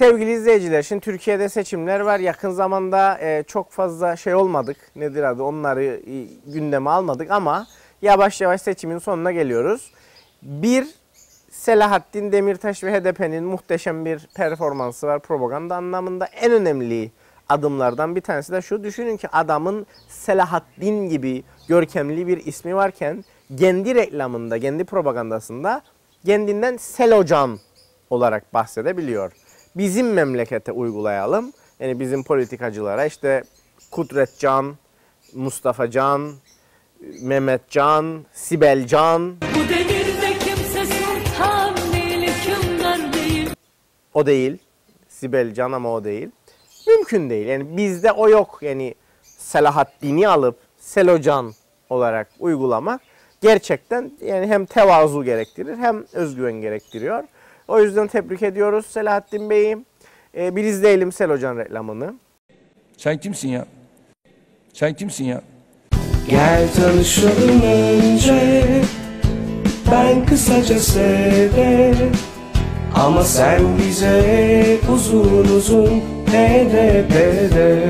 Sevgili izleyiciler, şimdi Türkiye'de seçimler var. Yakın zamanda çok fazla şey olmadık. Nedir adı? Onları gündeme almadık ama yavaş yavaş seçimin sonuna geliyoruz. Bir, Selahattin Demirtaş ve HDP'nin muhteşem bir performansı var propaganda anlamında. En önemli adımlardan bir tanesi de şu. Düşünün ki adamın Selahattin gibi görkemli bir ismi varken kendi reklamında, kendi propagandasında kendinden Selocan olarak bahsedebiliyor. Bizim memlekete uygulayalım. Yani bizim politikacılara işte Kudretcan, Mustafacan, Mehmetcan, Sibelcan. Bu devirde kimse sultan değil, hükümdar değil. O değil. Sibelcan ama o değil. Mümkün değil. Yani bizde o yok. Yani Selahaddin'i alıp Selocan olarak uygulamak gerçekten yani hem tevazu gerektirir hem özgüven gerektiriyor. O yüzden tebrik ediyoruz Selahattin Bey'i. Bir izleyelim Selocan reklamını. Sen kimsin ya? Sen kimsin ya? Gel tanışalım önce, ben kısaca söyle, ama sen bize uzun uzun HDP'de.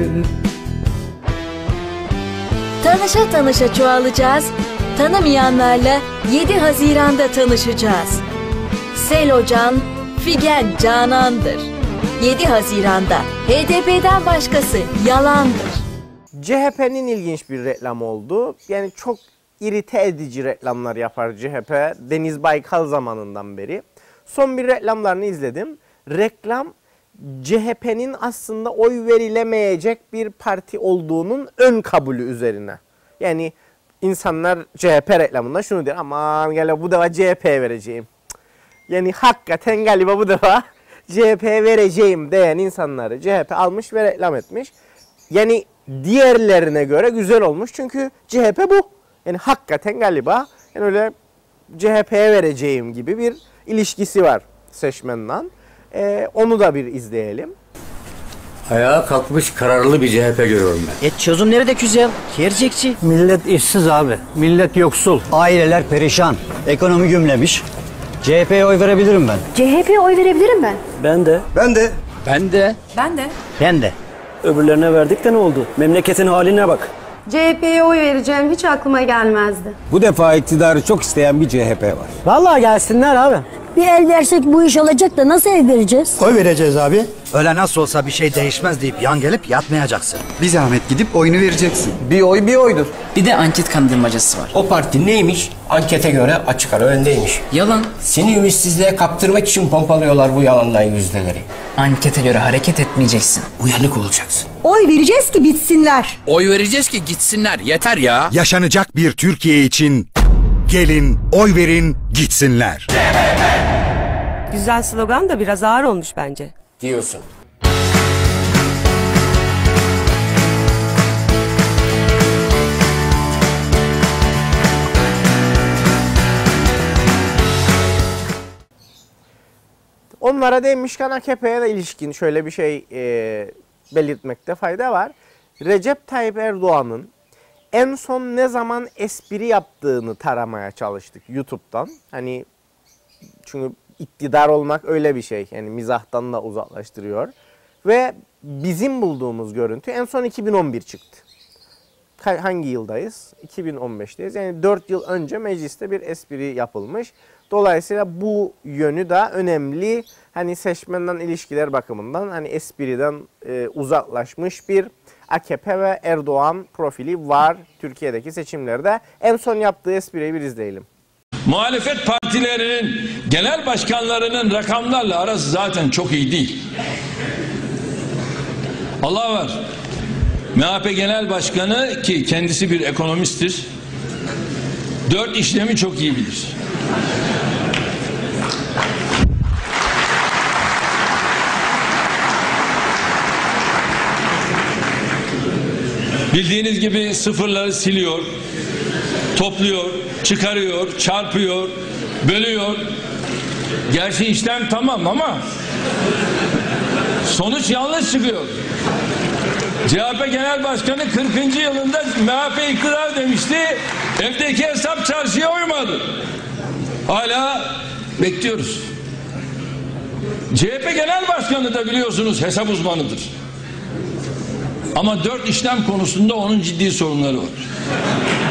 Tanışa tanışa çoğalacağız, tanımayanlarla 7 Haziran'da tanışacağız. Selocan, Figen Canan'dır. 7 Haziran'da HDP'den başkası yalandır. CHP'nin ilginç bir reklam oldu. Yani çok irite edici reklamlar yapar CHP. Deniz Baykal zamanından beri. Son bir reklamlarını izledim. Reklam CHP'nin aslında oy verilemeyecek bir parti olduğunun ön kabulü üzerine. Yani insanlar CHP reklamında şunu diyor. Aman galiba bu defa CHP'ye vereceğim. Yani hakikaten galiba bu defa CHP'ye vereceğim diyen insanları CHP almış ve reklam etmiş. Yani diğerlerine göre güzel olmuş çünkü CHP bu. Yani hakikaten galiba yani öyle CHP'ye vereceğim gibi bir ilişkisi var seçmenle. Onu da bir izleyelim. Ayağa kalkmış kararlı bir CHP görüyorum ben. Çözüm nerede güzel? Gerçekçi. Millet işsiz abi. Millet yoksul. Aileler perişan. Ekonomi gümlemiş. CHP'ye oy verebilirim ben. CHP'ye oy verebilirim ben. Ben de. Ben de. Ben de. Ben de. Ben de. Öbürlerine verdik de ne oldu? Memleketin haline bak. CHP'ye oy vereceğim hiç aklıma gelmezdi. Bu defa iktidarı çok isteyen bir CHP var. Vallahi gelsinler abi. Bir el versek bu iş olacak da nasıl el vereceğiz? Oy vereceğiz abi. Öyle nasıl olsa bir şey değişmez deyip yan gelip yatmayacaksın. Bir zahmet gidip oyunu vereceksin. Bir oy bir oydur. Bir de anket kandırmacası var. O parti neymiş? Ankete göre açık ara öndeymiş. Yalan. Seni ümitsizliğe kaptırmak için pompalıyorlar bu yalandan yüzdeleri. Ankete göre hareket etmeyeceksin. Uyanık olacaksın. Oy vereceğiz ki bitsinler. Oy vereceğiz ki gitsinler. Yeter ya. Yaşanacak bir Türkiye için gelin, oy verin, gitsinler. Güzel slogan da biraz ağır olmuş bence. Diyorsun. Onlara demişken AKP'ye de ilişkin şöyle bir şey belirtmekte fayda var. Recep Tayyip Erdoğan'ın en son ne zaman espri yaptığını taramaya çalıştık YouTube'dan. Hani çünkü iktidar olmak öyle bir şey. Yani mizahtan da uzaklaştırıyor. Ve bizim bulduğumuz görüntü en son 2011 çıktı. Hangi yıldayız? 2015'teyiz. Yani 4 yıl önce mecliste bir espri yapılmış. Dolayısıyla bu yönü de önemli. Hani seçmenden ilişkiler bakımından hani espriden uzaklaşmış bir AKP ve Erdoğan profili var Türkiye'deki seçimlerde. En son yaptığı espriyi bir izleyelim. Muhalefet partilerinin genel başkanlarının rakamlarla arası zaten çok iyi değil. Allah var. MHP Genel Başkanı ki kendisi bir ekonomisttir. 4 işlemi çok iyi bilir. Bildiğiniz gibi sıfırları siliyor, topluyor, çıkarıyor, çarpıyor, bölüyor. Gerçi işlem tamam ama sonuç yanlış çıkıyor. CHP Genel Başkanı 40. yılında MHP iktidar demişti. Evdeki hesap çarşıya uymadı. Hala bekliyoruz. CHP Genel Başkanı da biliyorsunuz hesap uzmanıdır. Ama 4 işlem konusunda onun ciddi sorunları var.